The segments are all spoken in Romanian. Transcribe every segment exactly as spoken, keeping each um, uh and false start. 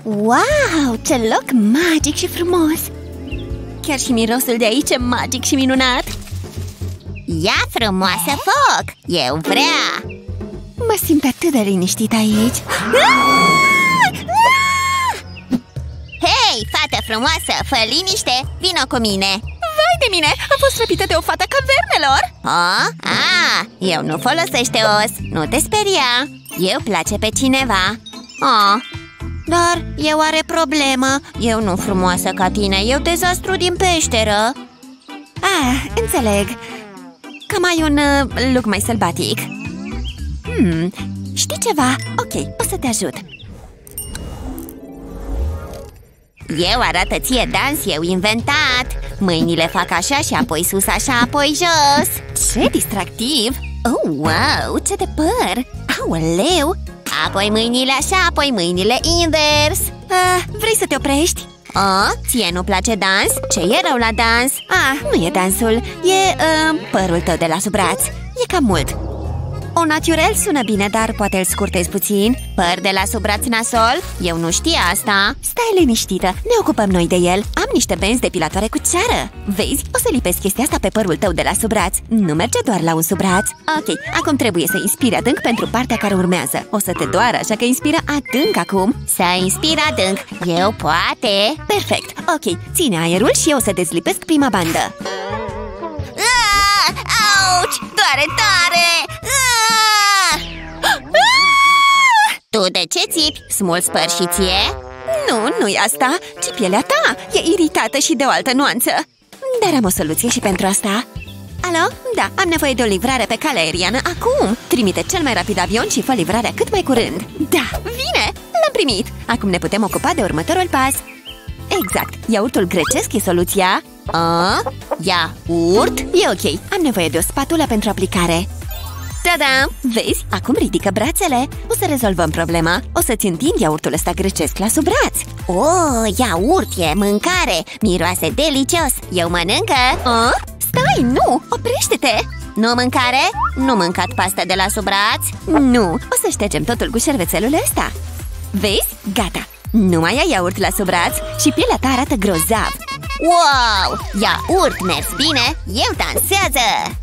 Wow, ce loc magic și frumos! Chiar și mirosul de aici e magic și minunat! Ia frumoasă foc! Eu vrea! Mă simt atât de liniștit aici! Hei, fată frumoasă, fă liniște! Vino cu mine! Vai de mine! Am fost răpită de o fată a cavernelor! Oh? Ah, eu nu folosește os! Nu te speria! Eu place pe cineva! Oh, dar eu are problemă! Eu nu frumoasă ca tine, eu dezastru din peșteră! Ah, înțeleg! Cam ai un uh, look mai sălbatic. Hmm, știi ceva? Ok, o să te ajut. Eu arată ție dans, eu inventat. Mâinile fac așa și apoi sus, așa, apoi jos. Ce distractiv! Oh, wow, ce de păr! Aoleu! Apoi mâinile așa, apoi mâinile invers. Ah, vrei să te oprești? Oh, ție nu place dans? Ce e rău la dans? Ah, nu e dansul, e uh, părul tău de la sub braț. E cam mult. O naturel sună bine, dar poate îl scurtezi puțin. Păr de la sub braț nasol? Eu nu știu asta. Stai liniștită, ne ocupăm noi de el. Am niște benzi depilatoare cu ceară. Vezi, o să lipesc chestia asta pe părul tău de la sub braț. Nu merge doar la un sub braț. Ok, acum trebuie să inspiri adânc pentru partea care urmează. O să te doară, așa că inspiră adânc acum. Să inspir adânc. Eu poate. Perfect, ok, ține aerul și eu o să dezlipesc prima bandă. Ah, auci, doare tare. Tu de ce țipi? Smulți păr și ție? Nu, nu-i asta, ci pielea ta. E iritată și de o altă nuanță. Dar am o soluție și pentru asta. Alo? Da, am nevoie de o livrare pe calea aeriană acum. Trimite cel mai rapid avion și fă livrarea cât mai curând. Da, vine! L-am primit. Acum ne putem ocupa de următorul pas. Exact, iaurtul grecesc e soluția. A? Iaurt? E ok, am nevoie de o spatulă pentru aplicare. Ta-da! Vezi? Acum ridică brațele. O să rezolvăm problema. O să-ți întind iaurtul ăsta grecesc la sub braț. Oh, iaurt e mâncare. Miroase delicios. Eu mănâncă. A? Stai, nu! Oprește-te! Nu mâncare? Nu mâncat pasta de la sub braț? Nu! O să ștergem totul cu șervețelul ăsta. Vezi? Gata! Nu mai ai iaurt la sub braț și pielea ta arată grozav. Wow! Iaurt, mers bine! Eu dansează!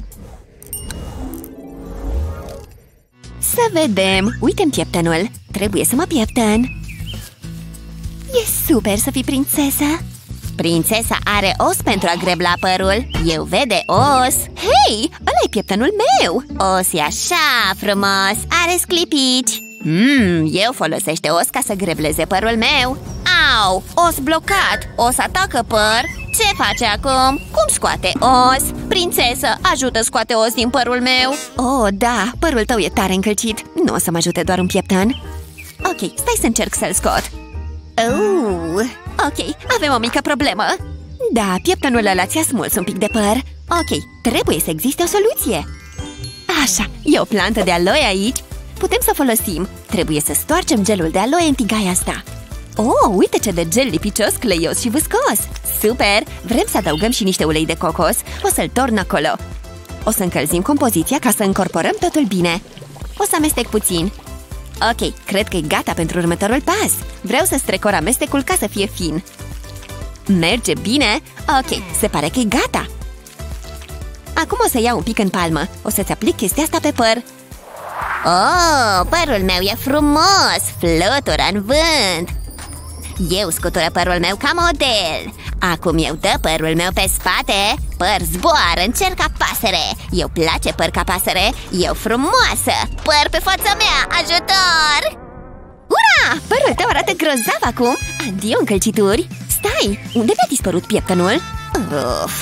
Să vedem! Uite-mi pieptănul! Trebuie să mă pieptăn! E super să fii prințesă! Prințesa are os pentru a grebla părul. Eu vede os. Hei! Ăla-i pieptănul meu! Os e așa frumos! Are sclipici! Mmm, eu folosește os ca să grebleze părul meu. Au! Os blocat! Os atacă păr! Ce face acum? Cum scoate os? Prințesă, ajută scoate os din părul meu. Oh, da, părul tău e tare încălcit. Nu o să mă ajute doar un pieptan. Ok, stai să încerc să-l scot. Oh, ok, avem o mică problemă. Da, pieptanul ăla ți-a smuls un pic de păr. Ok, trebuie să existe o soluție. Așa, e o plantă de aloe aici. Putem să o folosim. Trebuie să stoarcem gelul de aloe în tigaia asta. Oh, uite ce de gel lipicios, cleios și viscos! Super! Vrem să adăugăm și niște ulei de cocos. O să-l torn acolo. O să încălzim compoziția ca să încorporăm totul bine. O să amestec puțin. Ok, cred că e gata pentru următorul pas. Vreau să strecor amestecul ca să fie fin. Merge bine? Ok, se pare că e gata. Acum o să iau un pic în palmă. O să-ți aplic chestia asta pe păr. Oh, părul meu e frumos! Flutură în vânt! Eu scutură părul meu ca model. Acum eu dă părul meu pe spate. Păr zboară în cer ca pasăre. Eu place păr ca pasăre. Eu frumoasă. Păr pe fața mea, ajutor! Ura! Părul tău arată grozav acum. Adio încălcituri. Stai, unde mi-a dispărut pieptănul? Uf.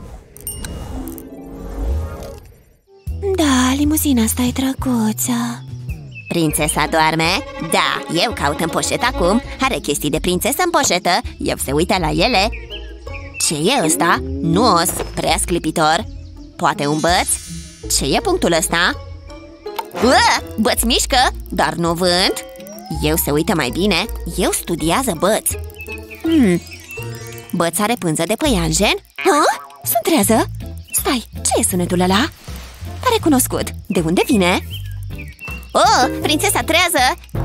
Da, limuzina asta e drăguță. Prințesa doarme? Da, eu caut în poșetă acum. Are chestii de prințesă în poșetă. Eu se uită la ele. Ce e ăsta? Nu os, prea sclipitor. Poate un băț? Ce e punctul ăsta? Uă, băț mișcă, dar nu vânt. Eu se uită mai bine. Eu studiază băț. Hmm. Băț are pânză de păianjen? Ha? Sunt trează? Stai, ce e sunetul ăla? Pare cunoscut. De unde vine? Oh, prințesa trează!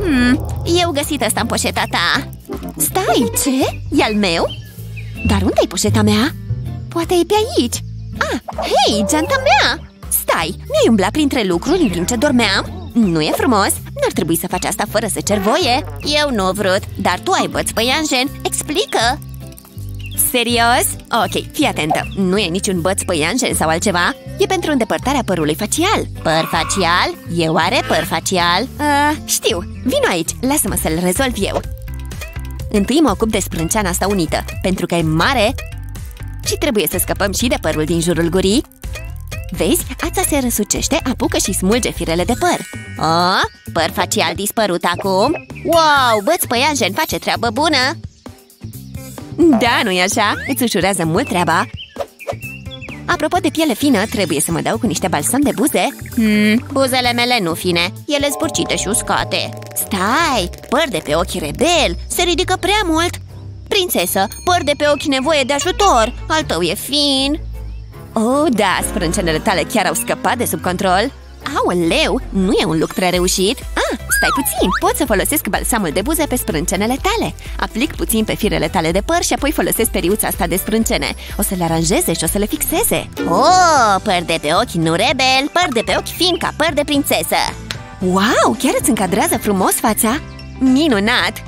Hmm, eu găsit ăsta în poșeta ta. Stai, ce? E al meu? Dar unde-i poșeta mea? Poate e pe aici. Ah, hei, geanta mea! Stai, mi-ai umblat printre lucruri în timp ce dormeam? Nu e frumos? N-ar trebui să faci asta fără să cer voie. Eu nu vrut, dar tu ai băți păianjen. Explică! Serios? Ok, fii atentă. Nu e niciun băț păianjen sau altceva. E pentru îndepărtarea părului facial. Păr facial? Eu are păr facial? Uh, știu, vino aici, lasă-mă să-l rezolv eu. Întâi mă ocup de sprânceana asta unită, pentru că e mare și trebuie să scăpăm și de părul din jurul gurii. Vezi, ața se răsucește, apucă și smulge firele de păr. Oh, păr facial dispărut acum? Wow, băți păianjen face treabă bună! Da, nu-i așa? Îți ușurează mult treaba. Apropo de piele fină, trebuie să mă dau cu niște balsam de buze. Hmm, buzele mele nu fine, ele zburcite și uscate. Stai, păr de pe ochi rebel, se ridică prea mult. Prințesă, păr de pe ochi nevoie de ajutor, al tău e fin. Oh, da, sprâncenele tale chiar au scăpat de sub control. Aoleu, nu e un look prea reușit. Ah, stai puțin, pot să folosesc balsamul de buze pe sprâncenele tale. Aplic puțin pe firele tale de păr și apoi folosesc periuța asta de sprâncene. O să le aranjeze și o să le fixeze. Oh, păr de pe ochi nu rebel, păr de pe ochi fin ca păr de prințesă. Wow, chiar îți încadrează frumos fața? Minunat!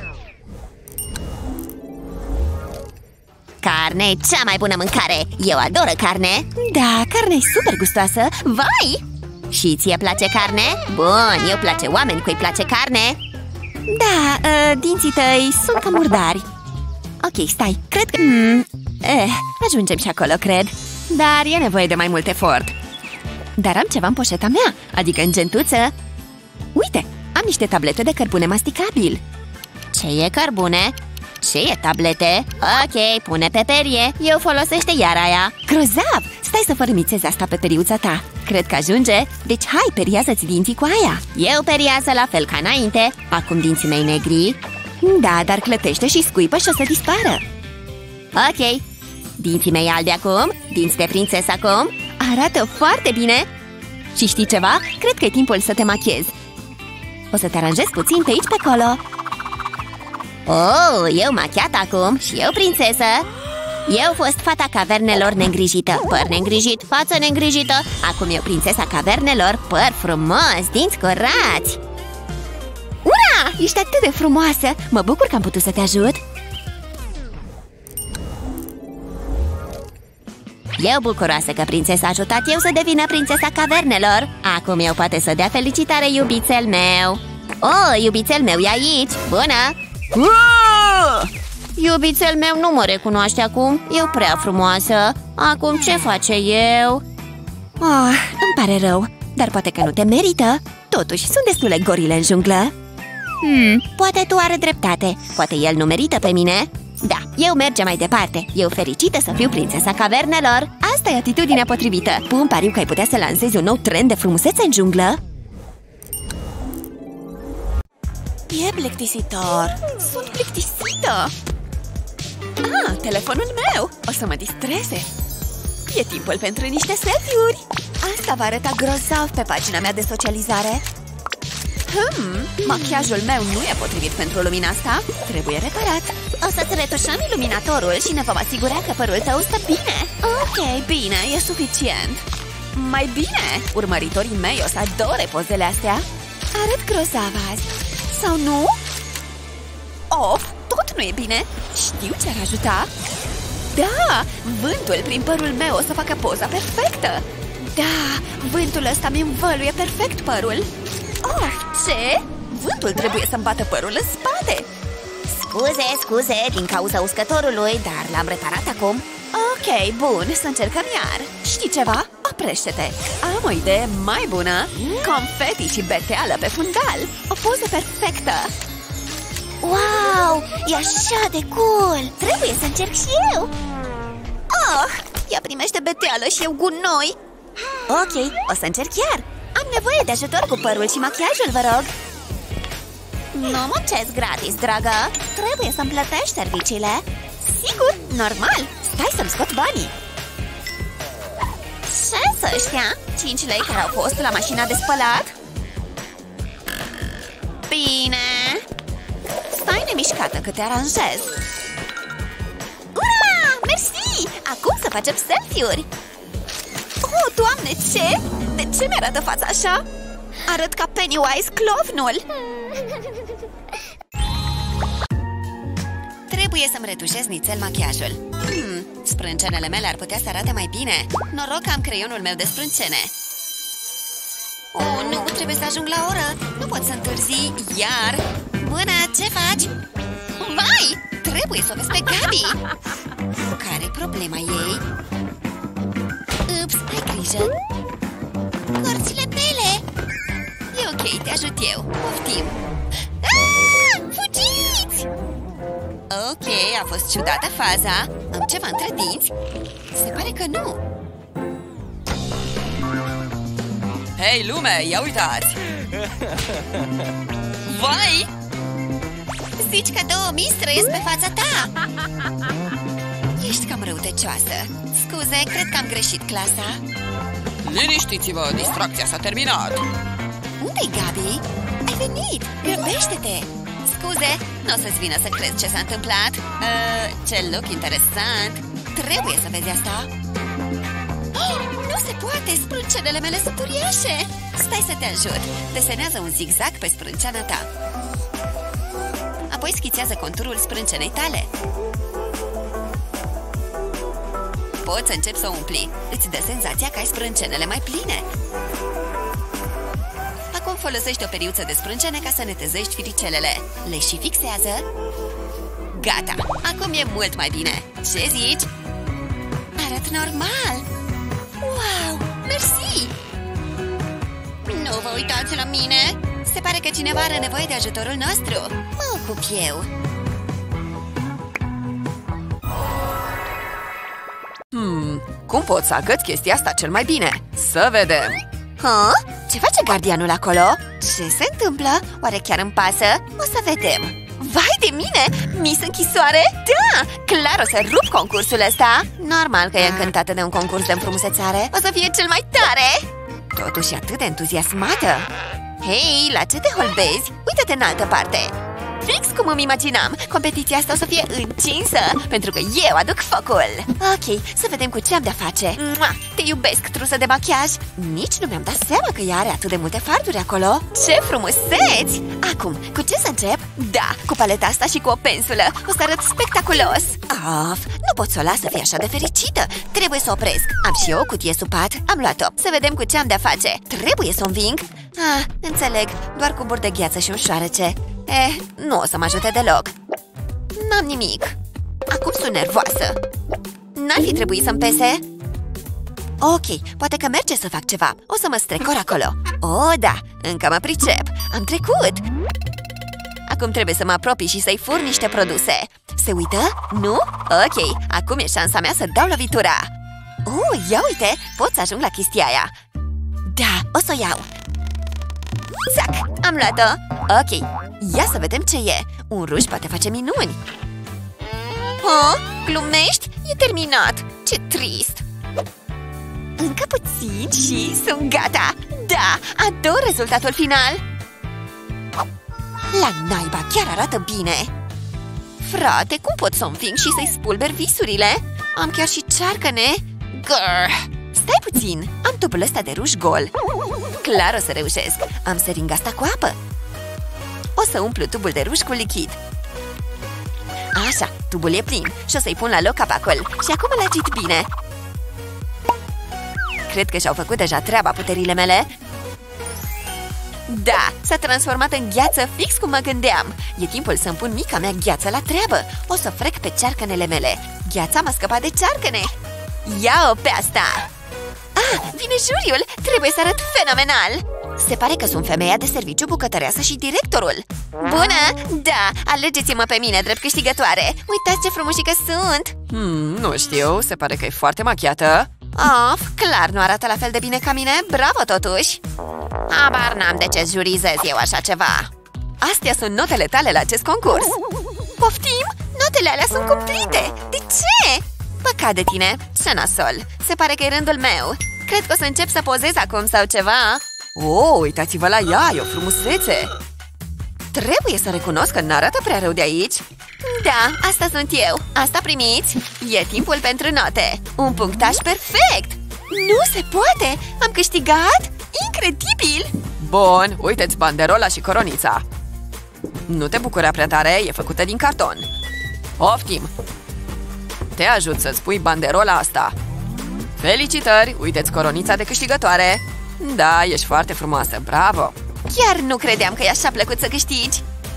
Carne e cea mai bună mâncare. Eu adoră carne. Da, carne e super gustoasă. Vai! Și ție place carne? Bun, eu place oameni cu-i place carne. Da, uh, dinții tăi sunt cam murdari. Ok, stai, cred că... Mm, eh, ajungem și acolo, cred. Dar e nevoie de mai mult efort. Dar am ceva în poșeta mea, adică în gentuță. Uite, am niște tablete de cărbune masticabil. Ce e cărbune? Ce e tablete? Ok, pune pe perie. Eu folosește iar aia. Grozav! Stai să fărâmițezi asta pe periuța ta. Cred că ajunge. Deci hai, periază-ți dinții cu aia. Eu periază la fel ca înainte. Acum dinții mei negri. Da, dar clătește și scuipă și o să dispară. Ok. Dinții mei albi acum. Dinți de prințesă acum. Arată foarte bine. Și știi ceva? Cred că e timpul să te machiezi. O să te aranjezi puțin pe aici, pe acolo. Oh, eu machiat acum și eu prințesă. Eu fost fata cavernelor neîngrijită, păr neîngrijit, față neîngrijită. Acum eu prințesa cavernelor, păr frumos, dinți curați. Ura! Ești atât de frumoasă! Mă bucur că am putut să te ajut. Eu bucuroasă că prințesa a ajutat eu să devină prințesa cavernelor. Acum eu poate să dea felicitare iubițel meu. Oh, iubițel meu e aici, bună! Uh! Iubițel meu nu mă recunoaște acum. Eu prea frumoasă. Acum ce face eu? Oh, îmi pare rău, dar poate că nu te merită. Totuși, sunt destule gorile în junglă. Hmm, poate tu are dreptate. Poate el nu merită pe mine. Da, eu merge mai departe. Eu fericită să fiu prințesa cavernelor. Asta e atitudinea potrivită. Pun pariu că ai putea să lansezi un nou trend de frumusețe în junglă. E plictisitor. Sunt plictisită. Ah, telefonul meu. O să mă distreze. E timpul pentru niște selfie-uri. Asta va arăta grozav pe pagina mea de socializare. Hmm, machiajul meu nu e potrivit pentru lumina asta. Trebuie reparat. O să-ți retușăm iluminatorul și ne vom asigura că părul tău stă bine. Ok, bine, e suficient. Mai bine, urmăritorii mei o să adore pozele astea. Arăt grozav azi. Sau nu? Of, tot nu e bine. Știu ce ar ajuta. Da, vântul prin părul meu o să facă poza perfectă. Da, vântul ăsta mi învăluie perfect părul. Of, ce? Vântul trebuie să-mi bată părul în spate. Scuze, scuze, din cauza uscătorului, dar l-am reparat acum. Ok, bun, să încercăm iar. Știi ceva? Oprește-te. Am o idee mai bună. Confeti și beteală pe fundal. O poză perfectă. Wow, e așa de cool. Trebuie să încerc și eu. Oh, ea primește beteală și eu gunoi. Ok, o să încerc iar. Am nevoie de ajutor cu părul și machiajul, vă rog. Nu muncesc gratis, dragă. Trebuie să-mi plătești serviciile. Sigur, normal. Stai să-mi scot banii. Ce să ăștia? cinci lei care au fost la mașina de spălat? Bine! Stai nemișcată că te aranjez. Ura! Mersi! Acum să facem selfie-uri! Oh, Doamne, ce? De ce mi-arată fața așa? Arăt ca Pennywise, clovnul! Trebuie să-mi retușez nițel machiajul. Hmm, sprâncenele mele ar putea să arate mai bine. Noroc că am creionul meu de sprâncene. Oh, nu, trebuie să ajung la oră. Nu pot să întârzi, iar. Bună, ce faci? Vai, trebuie să o vezi pe Gabi. Care-i problema ei? Ups, ai grijă. Corțile mele. E ok, te ajut eu. Poftim. Ah, fugiți! Ok, a fost ciudată faza. Am ceva între dinți? Se pare că nu. Hei, lume, ia uitați! Vai! Zici că două mii trăiesc pe fața ta! Ești cam răutăcioasă. Scuze, cred că am greșit clasa. Liniștiți-vă, distracția s-a terminat. Unde-i Gabi? Ai venit! Grăbește-te! Scuze, nu o să-ți vină să crezi ce s-a întâmplat. uh, Ce look interesant! Trebuie să vezi asta. Oh, nu se poate! Sprâncenele mele sunt uriașe! Stai să te ajut! Desenează un zigzag pe sprânceana ta. Apoi schițează conturul sprâncenei tale. Poți să începi să o umpli. Îți dă senzația că ai sprâncenele mai pline. Acum folosești o periuță de sprâncene ca să netezești firicelele. Le și fixează. Gata! Acum e mult mai bine. Ce zici? Arăt normal! Wow! Mersi! Nu vă uitați la mine! Se pare că cineva are nevoie de ajutorul nostru. Mă ocup eu. Hmm, cum pot să agăț chestia asta cel mai bine? Să vedem! Ha? Ce face gardianul acolo? Ce se întâmplă? Oare chiar îmi pasă? O să vedem. Vai de mine! Miss Închisoare? Da! Clar o să rup concursul ăsta! Normal că e încântată de un concurs de înfrumusețare. O să fie cel mai tare! Totuși atât de entuziasmată! Hei, la ce te holbezi? Uită-te în altă parte! Fix cum îmi imaginam! Competiția asta o să fie încinsă, pentru că eu aduc focul! Ok, să vedem cu ce am de-a face. Mua! Te iubesc, trusă de machiaj! Nici nu mi-am dat seama că ea are atât de multe farduri acolo! Ce frumuseți! Acum, cu ce să încep? Da, cu paleta asta și cu o pensulă! O să arăt spectaculos! Of, nu pot să o las să fie așa de fericită! Trebuie să o opresc! Am și eu o cutie supat, am luat-o! Să vedem cu ce am de-a face! Trebuie să o înving! Ah, înțeleg, doar cu bur de gheață și un șoarece. Eh, nu o să mă ajute deloc. N-am nimic. Acum sunt nervoasă. N-ar fi trebuit să-mi pese? Ok, poate că merge să fac ceva. O să mă strecor acolo. Oh, da, încă mă pricep. Am trecut. Acum trebuie să mă apropii și să-i fur niște produse. Se uită? Nu? Ok, acum e șansa mea să dau lovitura. Oh, ia uite, pot să ajung la chestia aia. Da, o să o iau. Zac, am luat-o. Ok, ia să vedem ce e. Un ruj poate face minuni. Oh, glumești? E terminat. Ce trist. Încă puțin și sunt gata. Da, ador rezultatul final. La naiba, chiar arată bine. Frate, cum pot să o înving și să-i spulber visurile? Am chiar și cearcăne. Grr. Stai puțin, am tubul ăsta de ruj gol. Clar o să reușesc. Am seringa asta cu apă. O să umplu tubul de ruj cu lichid. Așa, tubul e plin și o să-i pun la loc capacul. Și acum îl agit bine. Cred că și-au făcut deja treaba puterile mele. Da, s-a transformat în gheață fix cum mă gândeam. E timpul să-mi pun mica mea gheață la treabă. O să frec pe cearcănele mele. Gheața m-a scăpat de cearcăne. Ia-o pe asta! Ah, vine juriul! Trebuie să arăt fenomenal! Se pare că sunt femeia de serviciu, bucătăreasă și directorul. Bună! Da, alegeți-mă pe mine drept câștigătoare. Uitați ce frumușică sunt! Hmm, nu știu, se pare că e foarte machiată. Of, clar nu arată la fel de bine ca mine. Bravo totuși! Abar n-am de ce jurizez eu așa ceva. Astea sunt notele tale la acest concurs. Poftim? Notele alea sunt cumplite! De ce? Păcat de tine, ce nasol. Se pare că e rândul meu. Cred că o să încep să pozez acum sau ceva. Oh, uitați-vă la ea, e o frumusețe. Trebuie să recunosc că n-arată prea rău de aici. Da, asta sunt eu. Asta primiți. E timpul pentru note. Un punctaj perfect! Nu se poate! Am câștigat? Incredibil! Bun, uite-ți banderola și coronița. Nu te bucura prea tare, e făcută din carton. Poftim! Te ajut să-ți pui banderola asta. Felicitări, uite-ți coronița de câștigătoare. Da, ești foarte frumoasă, bravo! Chiar nu credeam că e așa plăcut să câștigi.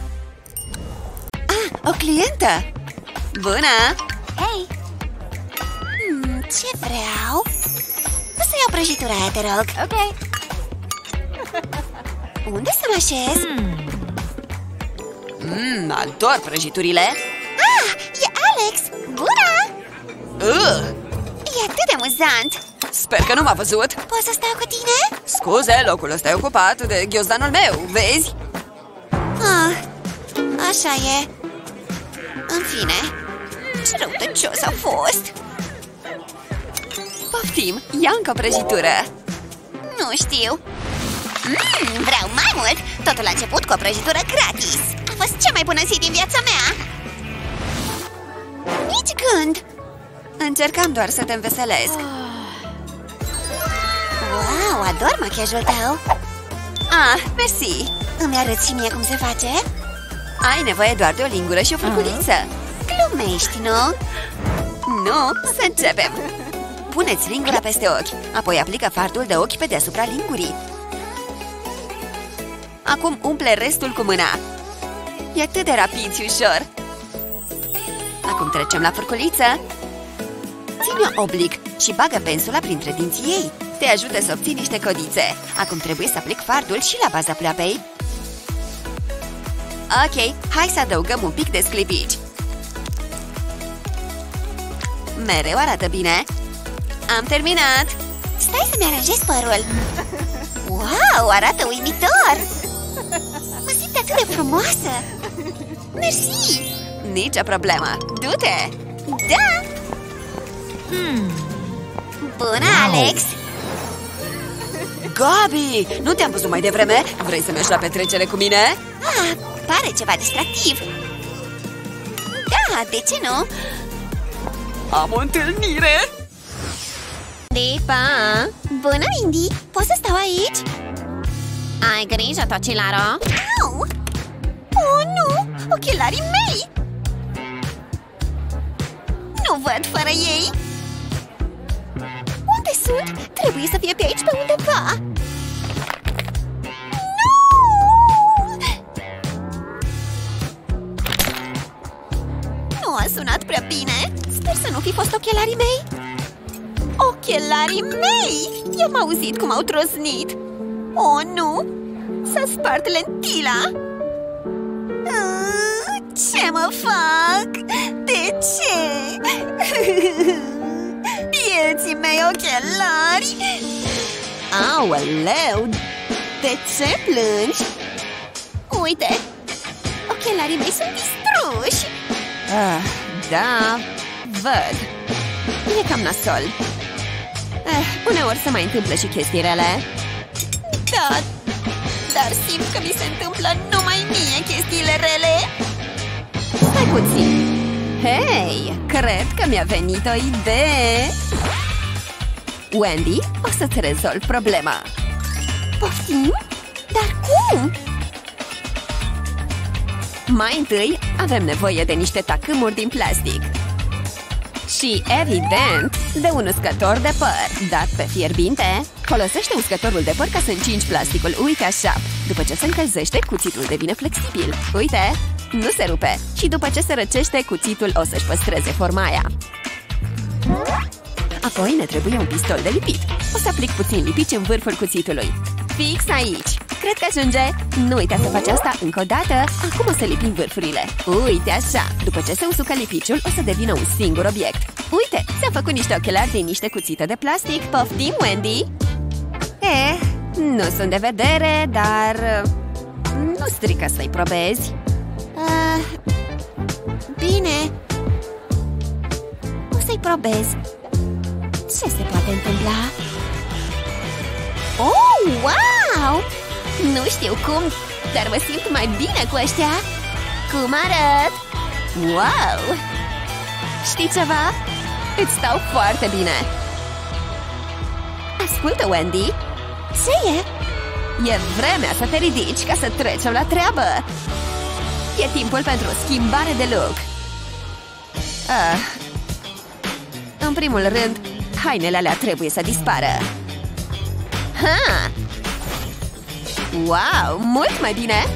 Ah, o clientă! Bună! Hei! Hmm, ce vreau? O să iau prăjitura aia, te rog. Ok. Unde să mă așez? Mmm, ador prăjiturile. Ah, e Alex! Bună! Uh, E atât de amuzant! Sper că nu m-a văzut. Pot să stau cu tine? Scuze, locul ăsta e ocupat de ghiozdanul meu, vezi? Ah, așa e. În fine, ce răutăcios a fost. Poftim, ia încă o prăjitură. Nu știu. Mm, vreau mai mult. Totul a început cu o prăjitură gratis. A fost cea mai bună zi din viața mea. Nici gând. Încercam doar să te înveselesc. Wow, ador machiajul tău. Ah, mersi. Îmi arăți și mie cum se face? Ai nevoie doar de o lingură și o furculiță. Glumești, nu? Nu, să începem. Puneți lingura peste ochi, apoi aplică fardul de ochi pe deasupra lingurii. Acum umple restul cu mâna. E atât de rapid și ușor. Acum trecem la furculiță. Ține-o oblic și bagă pensula printre dinții ei. Te ajută să obții niște codițe. Acum trebuie să aplic fardul și la baza pleoapei. Ok, hai să adăugăm un pic de sclipici. Mereu arată bine. Am terminat. Stai să-mi aranjez părul. Wow, arată uimitor. Mă simt atât de frumoasă. Mersi. Nicio problemă. Du-te! Da. hmm. Bună, Alex. Gabi, nu te-am văzut mai devreme? Vrei să mergi la petrecere cu mine? Ah, pare ceva distractiv. Da, de ce nu? Am o întâlnire! Dipa! Bună, Mindy! Poți să stau aici? Ai grijă, Tocilaro! Au! Oh, nu! Ochelarii mei! Nu văd fără ei! Unde sunt? Trebuie să fie pe aici, pe undeva! Nu! Nu a sunat prea bine! Sper să nu fi fost ochelarii mei! Ochelarii mei! I-am auzit cum au trosnit! Oh, nu! S-a spart lentila! Ah, ce mă fac? De ce? Vieții mei ochelari! Aoleu! De ce plângi? Uite! Ochelarii mei sunt distruși! Ah, da, văd. E cam nasol. Eh, uneori se mai întâmplă și chestii rele. Da, dar simt că mi se întâmplă numai mie chestiile rele. Stai puțin. Hei, cred că mi-a venit o idee. Wendy, o să-ți rezolv problema. Poftim? Dar cum? Mai întâi, avem nevoie de niște tacâmuri din plastic. Și, evident, de un uscător de păr dat pe fierbinte. Folosește uscătorul de păr ca să încingi plasticul. Uite așa. După ce se încălzește, cuțitul devine flexibil. Uite, nu se rupe. Și după ce se răcește, cuțitul o să-și păstreze forma aia. Apoi ne trebuie un pistol de lipit. O să aplic puțin lipici în vârful cuțitului. Fix aici. Cred că ajunge. Nu uita să faci asta încă o dată. Acum o să lipim vârfurile. Uite așa. După ce se usucă lipiciul, o să devină un singur obiect. Uite, ți-am făcut niște ochelari din niște cuțite de plastic. Poftim, Wendy? Eh, nu sunt de vedere, dar nu strică să-i probezi. Uh, bine. O să-i probez. Ce se poate întâmpla? Oh, wow! Nu știu cum, dar mă simt mai bine cu ăștia. Cum arăt? Wow! Știi ceva? Îți stau foarte bine. Ascultă, Wendy. Ce e? E vremea să te ridici ca să trecem la treabă. E timpul pentru o schimbare de look. ah. În primul rând, hainele alea trebuie să dispară. Ha! Wow, mult mai bine!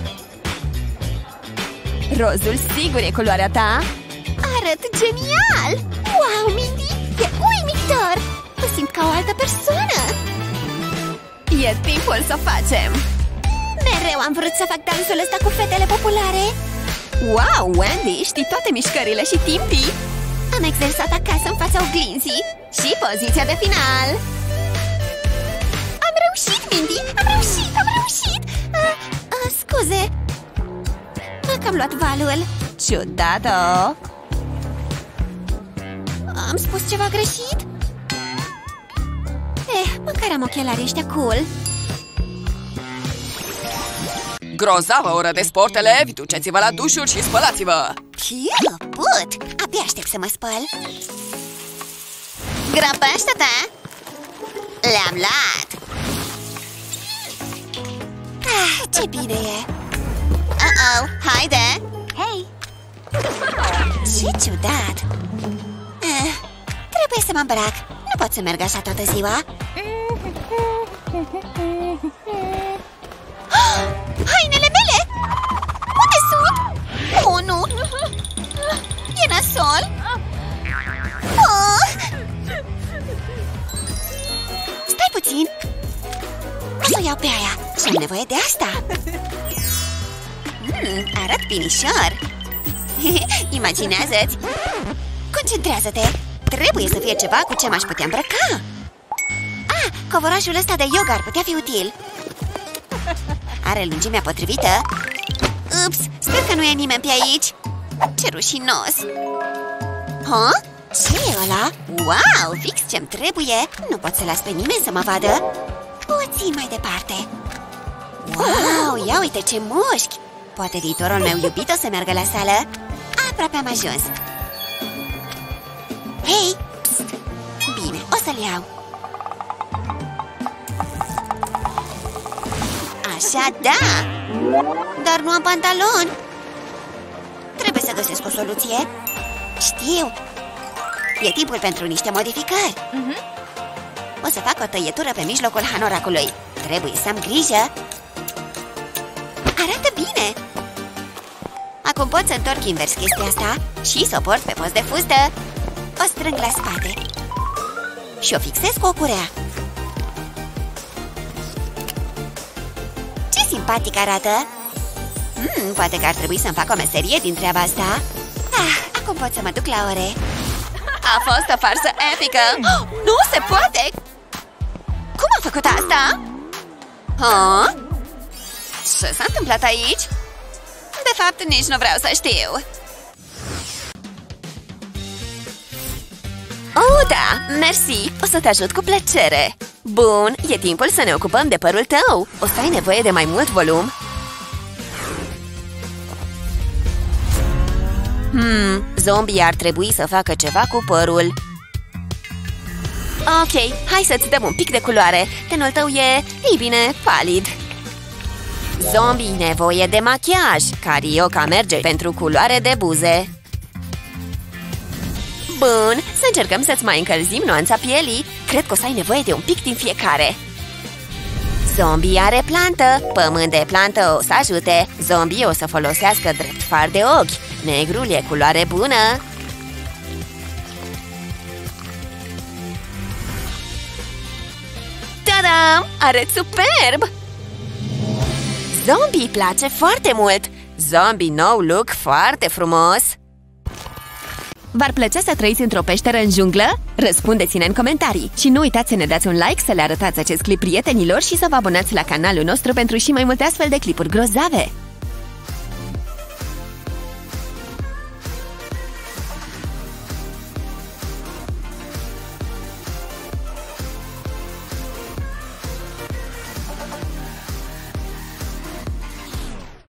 Rozul sigur e culoarea ta. Arăt genial! Wow, Mindy, e uimitor! Mă simt ca o altă persoană. E timpul să o facem. Mereu am vrut să fac dansul ăsta cu fetele populare. Wow, Wendy, știi toate mișcările și timpii. Am exersat acasă în fața oglinzii. Și poziția de final. Am reușit, Mindy! Am reușit! Am reușit! Uh, uh, scuze. Că am luat valul. Ciudată! Am spus ceva greșit? Eh, măcar am ochelarii ăștia cool. Grozavă oră de sport, elevi! Duceți-vă la dușuri și spălați-vă! Piu, put! Abia aștept să mă spăl. Grăbește-te! Le-am luat! Ah, ce bine e! Uh-oh, haide! Hei! Ce ciudat! Uh, trebuie să mă îmbrac. Nu pot să merg așa toată ziua. Hainele mele! Unde sunt? Oh, nu! E nasol? Oh! Stai puțin! O să o iau pe aia și am nevoie de asta. Mm, arăt binișor. Imaginează-ți! Concentrează-te! Trebuie să fie ceva cu ce m-aș putea îmbrăca. Ah, covorașul ăsta de yoga ar putea fi util. Are lungimea potrivită. Ups, sper că nu e nimeni pe aici. Ce rușinos. Ha? Ce e ăla? Wow, fix ce-mi trebuie. Nu pot să las pe nimeni să mă vadă. Puțin mai departe. Wow, ia uite ce mușchi. Poate viitorul meu iubit o să meargă la sală. Aproape am ajuns. Hei, pst. Bine, o să-l iau. Așa, da. Dar nu am pantaloni. Trebuie să găsesc o soluție. Știu. E timpul pentru niște modificări. uh-huh. O să fac o tăietură pe mijlocul hanoracului. Trebuie să am grijă. Arată bine. Acum pot să întorc invers chestia asta și să o port pe post de fustă. O strâng la spate și o fixez cu o curea. Ce simpatic arată. hmm, Poate că ar trebui să-mi fac o meserie din treaba asta. ah, Acum pot să mă duc la ore. A fost o farsă epică. oh, Nu se poate. Cum a făcut asta? Ha? Ce s-a întâmplat aici? De fapt, nici nu vreau să știu. Oh, da, mersi, o să te ajut cu plăcere. Bun, e timpul să ne ocupăm de părul tău. O să ai nevoie de mai mult volum. Hmm, zombie ar trebui să facă ceva cu părul. Ok, hai să-ți dăm un pic de culoare. Tenul tău e, ei bine, palid. Zombie, nevoie de machiaj. Carioca merge pentru culoare de buze. Bun, să încercăm să-ți mai încălzim nuanța pielii. Cred că o să ai nevoie de un pic din fiecare. Zombie are plantă. Pământ de plantă o să ajute. Zombie o să folosească drept far de ochi. Negrul e culoare bună. Ta-da! Arăți superb! Zombie place foarte mult. Zombie nou look foarte frumos. V-ar plăcea să trăiți într-o peșteră în junglă? Răspundeți-ne în comentarii și nu uitați să ne dați un like, să le arătați acest clip prietenilor și să vă abonați la canalul nostru pentru și mai multe astfel de clipuri grozave.